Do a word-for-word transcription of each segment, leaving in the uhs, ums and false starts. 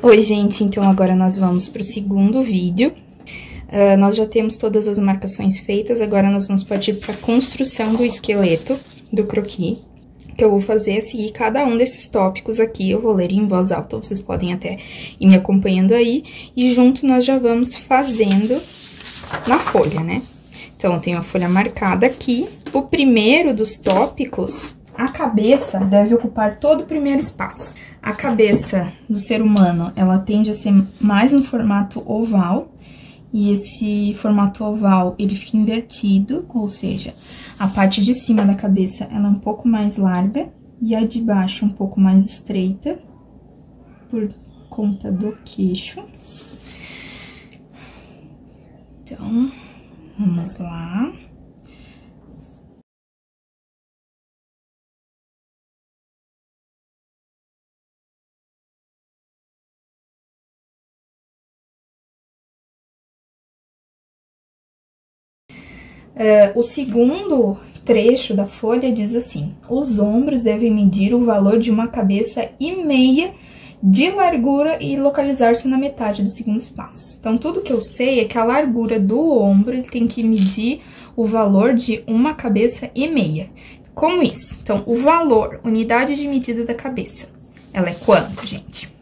Oi, gente, então agora nós vamos para o segundo vídeo. Uh, nós já temos todas as marcações feitas, agora nós vamos partir para a construção do esqueleto do croquis, que eu vou fazer a seguir cada um desses tópicos aqui. Eu vou ler em voz alta, vocês podem até ir me acompanhando aí, e junto nós já vamos fazendo na folha, né? Então, eu tenho a folha marcada aqui. O primeiro dos tópicos, a cabeça deve ocupar todo o primeiro espaço. A cabeça do ser humano, ela tende a ser mais no formato oval, e esse formato oval, ele fica invertido, ou seja, a parte de cima da cabeça, ela é um pouco mais larga, e a de baixo um pouco mais estreita, por conta do queixo. Então, vamos lá. Uh, o segundo trecho da folha diz assim: os ombros devem medir o valor de uma cabeça e meia de largura e localizar-se na metade do segundo espaço. Então, tudo que eu sei é que a largura do ombro ele tem que medir o valor de uma cabeça e meia. Como isso? Então, o valor, unidade de medida da cabeça, ela é quanto, gente?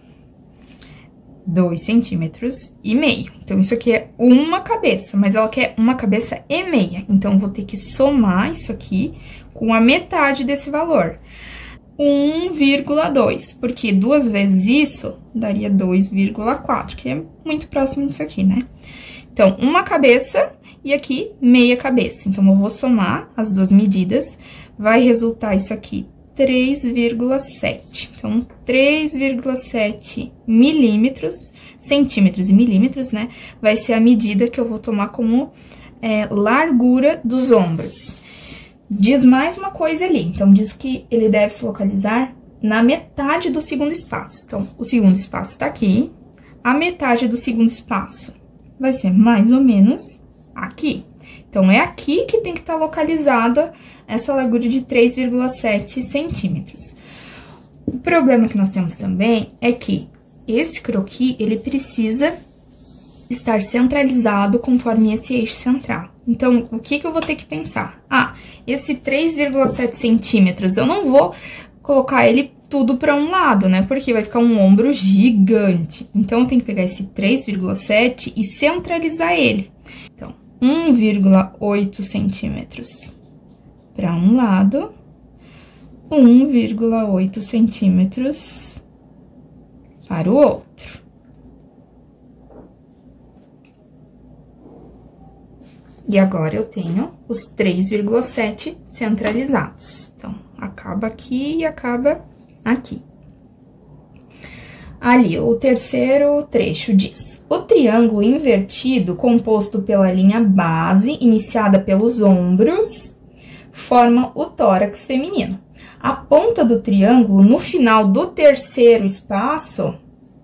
dois centímetros e meio. Então, isso aqui é uma cabeça, mas ela quer uma cabeça e meia. Então, eu vou ter que somar isso aqui com a metade desse valor. um vírgula dois, porque duas vezes isso daria dois vírgula quatro, que é muito próximo disso aqui, né? Então, uma cabeça e aqui meia cabeça. Então, eu vou somar as duas medidas, vai resultar isso aqui, três vírgula sete. Então, três vírgula sete milímetros, centímetros e milímetros, né? Vai ser a medida que eu vou tomar como é, largura dos ombros. Diz mais uma coisa ali. Então, diz que ele deve se localizar na metade do segundo espaço. Então, o segundo espaço tá aqui. A metade do segundo espaço vai ser mais ou menos aqui. Então, é aqui que tem que estar localizada essa largura de três vírgula sete centímetros. O problema que nós temos também é que esse croquis, ele precisa estar centralizado conforme esse eixo central. Então, o que que eu vou ter que pensar? Ah, esse três vírgula sete centímetros, eu não vou colocar ele tudo para um lado, né? Porque vai ficar um ombro gigante. Então, eu tenho que pegar esse três vírgula sete e centralizar ele. Então, um vírgula oito centímetros para um lado, um vírgula oito centímetros para o outro. E agora, eu tenho os três vírgula sete centralizados. Então, acaba aqui e acaba aqui. Ali, o terceiro trecho diz: o triângulo invertido, composto pela linha base, iniciada pelos ombros, forma o tórax feminino. A ponta do triângulo, no final do terceiro espaço,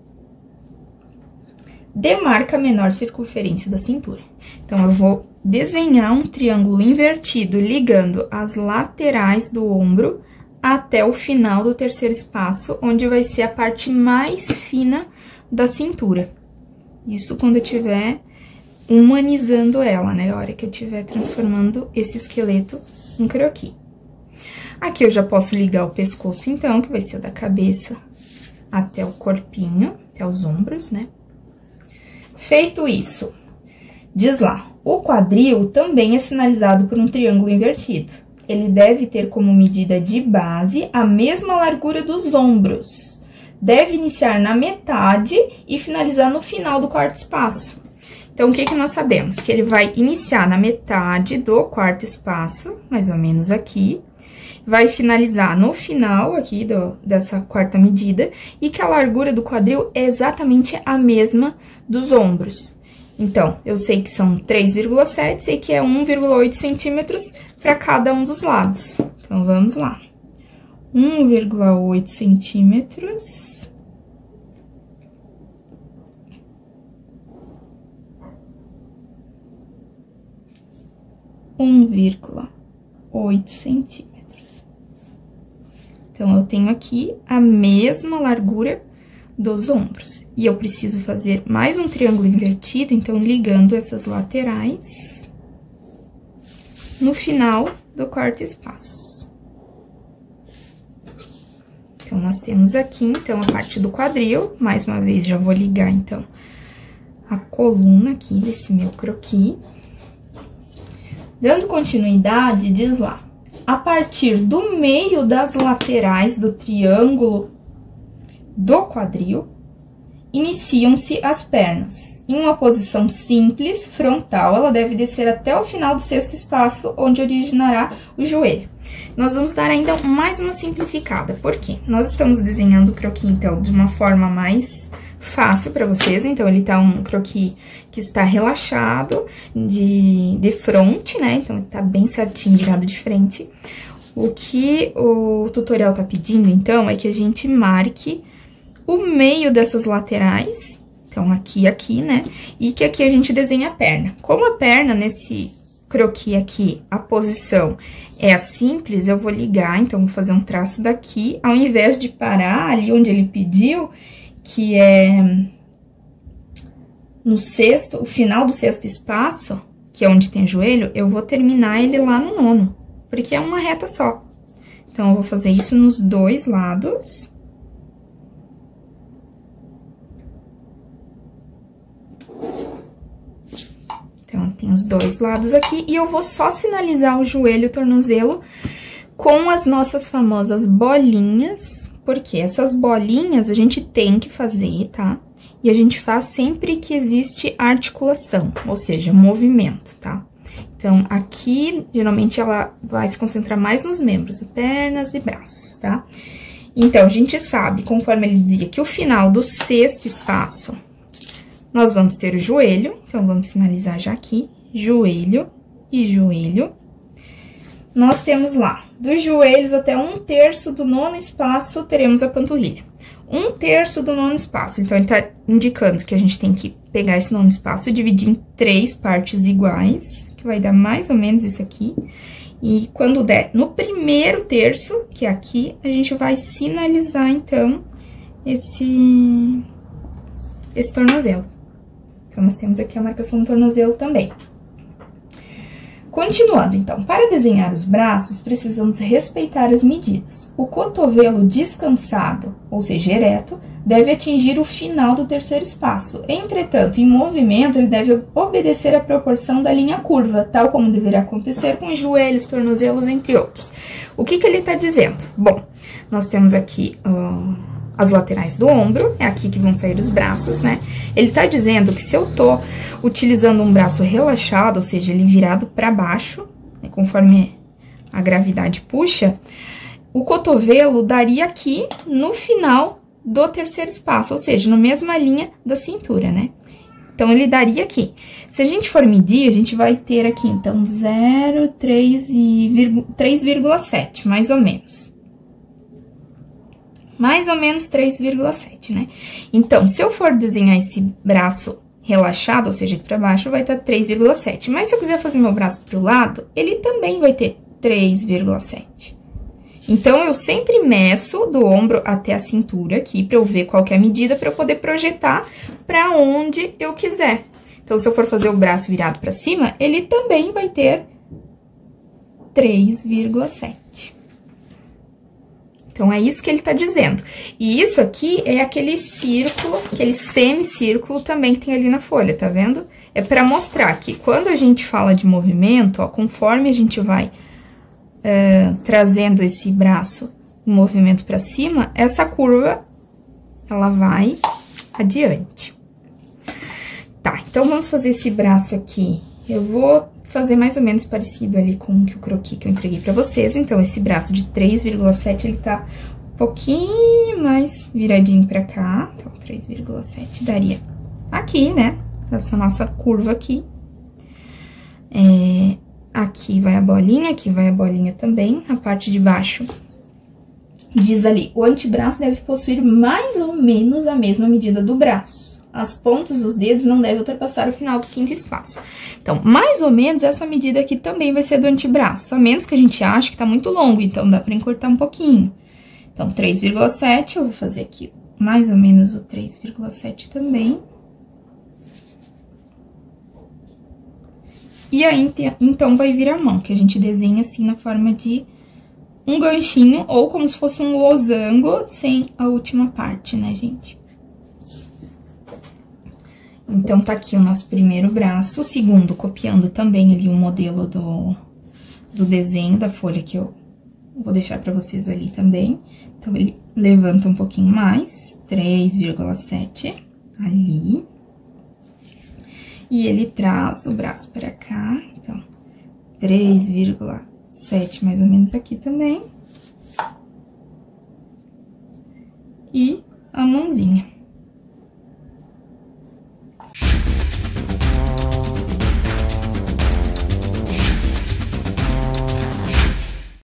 demarca a menor circunferência da cintura. Então, eu vou desenhar um triângulo invertido ligando as laterais do ombro até o final do terceiro espaço, onde vai ser a parte mais fina da cintura. Isso quando eu estiver humanizando ela, né? A hora que eu estiver transformando esse esqueleto em croquis. Aqui eu já posso ligar o pescoço, então, que vai ser da cabeça até o corpinho, até os ombros, né? Feito isso, diz lá, o quadril também é sinalizado por um triângulo invertido. Ele deve ter como medida de base a mesma largura dos ombros. Deve iniciar na metade e finalizar no final do quarto espaço. Então, o que que nós sabemos? Que ele vai iniciar na metade do quarto espaço, mais ou menos aqui. Vai finalizar no final aqui do, dessa quarta medida. E que a largura do quadril é exatamente a mesma dos ombros. Então, eu sei que são três vírgula sete, sei que é um vírgula oito centímetros para cada um dos lados. Então, vamos lá. um vírgula oito centímetros. um vírgula oito centímetros. Então, eu tenho aqui a mesma largura dos ombros. E eu preciso fazer mais um triângulo invertido, então, ligando essas laterais no final do quarto espaço. Então, nós temos aqui, então, a parte do quadril. Mais uma vez, já vou ligar, então, a coluna aqui desse meu croquis. Dando continuidade, diz lá, a partir do meio das laterais do triângulo do quadril, iniciam-se as pernas. Em uma posição simples, frontal, ela deve descer até o final do sexto espaço, onde originará o joelho. Nós vamos dar ainda mais uma simplificada. Por quê? Nós estamos desenhando o croquis, então, de uma forma mais fácil para vocês. Então, ele tá um croquis que está relaxado, de, de frente, né? Então, ele tá bem certinho, virado de frente. O que o tutorial tá pedindo, então, é que a gente marque o meio dessas laterais, então, aqui e aqui, né? E que aqui a gente desenha a perna. Como a perna, nesse croquis aqui, a posição é a simples, eu vou ligar, então, vou fazer um traço daqui, ao invés de parar ali onde ele pediu, que é no sexto, o final do sexto espaço, que é onde tem joelho, eu vou terminar ele lá no nono, porque é uma reta só. Então, eu vou fazer isso nos dois lados. Então, tem os dois lados aqui, e eu vou só sinalizar o joelho e o tornozelo com as nossas famosas bolinhas, porque essas bolinhas a gente tem que fazer, tá? E a gente faz sempre que existe articulação, ou seja, movimento, tá? Então, aqui, geralmente, ela vai se concentrar mais nos membros, pernas e braços, tá? Então, a gente sabe, conforme ele dizia, que o final do sexto espaço, nós vamos ter o joelho, então, vamos sinalizar já aqui, joelho e joelho. Nós temos lá, dos joelhos até um terço do nono espaço, teremos a panturrilha. Um terço do nono espaço, então, ele tá indicando que a gente tem que pegar esse nono espaço e dividir em três partes iguais, que vai dar mais ou menos isso aqui. E quando der no primeiro terço, que é aqui, a gente vai sinalizar, então, esse, esse tornozelo. Então, nós temos aqui a marcação do tornozelo também. Continuando, então, para desenhar os braços, precisamos respeitar as medidas. O cotovelo descansado, ou seja, ereto, deve atingir o final do terceiro espaço. Entretanto, em movimento, ele deve obedecer à proporção da linha curva, tal como deverá acontecer com os joelhos, tornozelos, entre outros. O que que ele está dizendo? Bom, nós temos aqui uh, as laterais do ombro, é aqui que vão sair os braços, né? Ele tá dizendo que se eu tô utilizando um braço relaxado, ou seja, ele virado para baixo, né, conforme a gravidade puxa, o cotovelo daria aqui no final do terceiro espaço, ou seja, na mesma linha da cintura, né? Então, ele daria aqui. Se a gente for medir, a gente vai ter aqui, então, zero, três vírgula sete, mais ou menos. Mais ou menos três vírgula sete, né? Então, se eu for desenhar esse braço relaxado, ou seja, para baixo, vai estar três vírgula sete. Mas se eu quiser fazer meu braço pro lado, ele também vai ter três vírgula sete. Então, eu sempre meço do ombro até a cintura aqui, para eu ver qual que é a medida, para eu poder projetar para onde eu quiser. Então, se eu for fazer o braço virado para cima, ele também vai ter três vírgula sete. Então, é isso que ele tá dizendo. E isso aqui é aquele círculo, aquele semicírculo também que tem ali na folha, tá vendo? É para mostrar que quando a gente fala de movimento, ó, conforme a gente vai uh, trazendo esse braço em movimento para cima, essa curva, ela vai adiante. Tá, então, vamos fazer esse braço aqui. Eu vou fazer mais ou menos parecido ali com o croquis que eu entreguei pra vocês. Então, esse braço de três vírgula sete, ele tá um pouquinho mais viradinho pra cá. Então, três vírgula sete daria aqui, né? Essa nossa curva aqui. É, aqui vai a bolinha, aqui vai a bolinha também. A parte de baixo diz ali, o antebraço deve possuir mais ou menos a mesma medida do braço. As pontas dos dedos não devem ultrapassar o final do quinto espaço. Então, mais ou menos, essa medida aqui também vai ser do antebraço, a menos que a gente ache que tá muito longo, então dá pra encurtar um pouquinho. Então, três vírgula sete, eu vou fazer aqui mais ou menos o três vírgula sete também. E aí, então, vai vir a mão, que a gente desenha assim na forma de um ganchinho, ou como se fosse um losango, sem a última parte, né, gente? Então, tá aqui o nosso primeiro braço, o segundo copiando também ali o modelo do, do desenho da folha, que eu vou deixar pra vocês ali também. Então, ele levanta um pouquinho mais, três vírgula sete ali. E ele traz o braço pra cá, então, três vírgula sete mais ou menos aqui também. E a mãozinha.